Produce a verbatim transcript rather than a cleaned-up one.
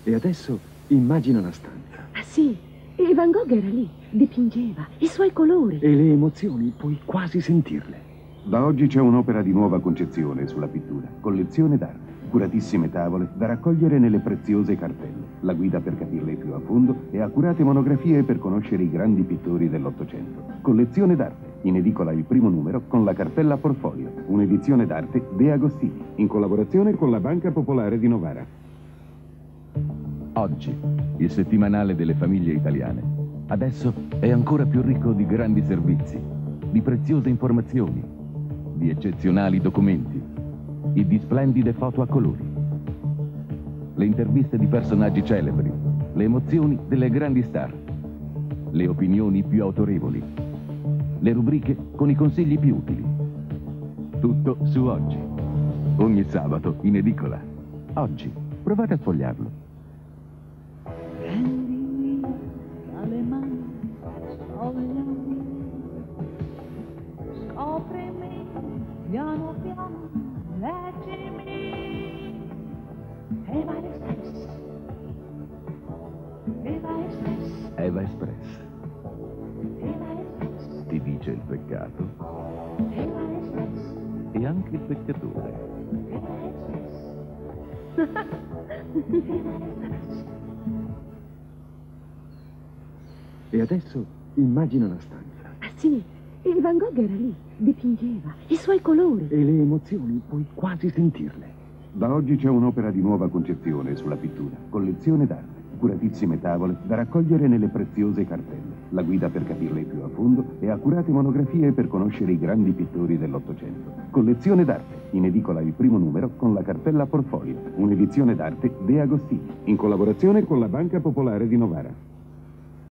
E adesso immagina una stanza. Ah sì, e Van Gogh era lì, dipingeva, i suoi colori. E le emozioni puoi quasi sentirle. Da oggi c'è un'opera di nuova concezione sulla pittura, collezione d'arte. Curatissime tavole da raccogliere nelle preziose cartelle, la guida per capirle più a fondo e accurate monografie per conoscere i grandi pittori dell'Ottocento. Collezione d'arte, in edicola il primo numero con la cartella Portfolio, un'edizione d'arte De Agostini, in collaborazione con la Banca Popolare di Novara. Oggi, il settimanale delle famiglie italiane, adesso è ancora più ricco di grandi servizi, di preziose informazioni, di eccezionali documenti e di splendide foto a colori. Le interviste di personaggi celebri, le emozioni delle grandi star, le opinioni più autorevoli, le rubriche con i consigli più utili. Tutto su Oggi. Ogni sabato in edicola. Oggi. Provate a sfogliarlo. Prendimi dalle mani, sfogliami, scoprimi piano piano, leggimi. Eva Express. Eva Express. Eva Express. Eva Express. Ti dice il peccato Eva Express. e anche il peccatore. Eva Express. E adesso immagina una stanza. Ah sì, e Van Gogh era lì, dipingeva, i suoi colori. E le emozioni puoi quasi sentirle. Da oggi c'è un'opera di nuova concezione sulla pittura, collezione d'arte. Curatissime tavole da raccogliere nelle preziose cartelle, la guida per capirle più a fondo e accurate monografie per conoscere i grandi pittori dell'Ottocento. Collezione d'arte, in edicola il primo numero con la cartella Portfolio, un'edizione d'arte De Agostini, in collaborazione con la Banca Popolare di Novara.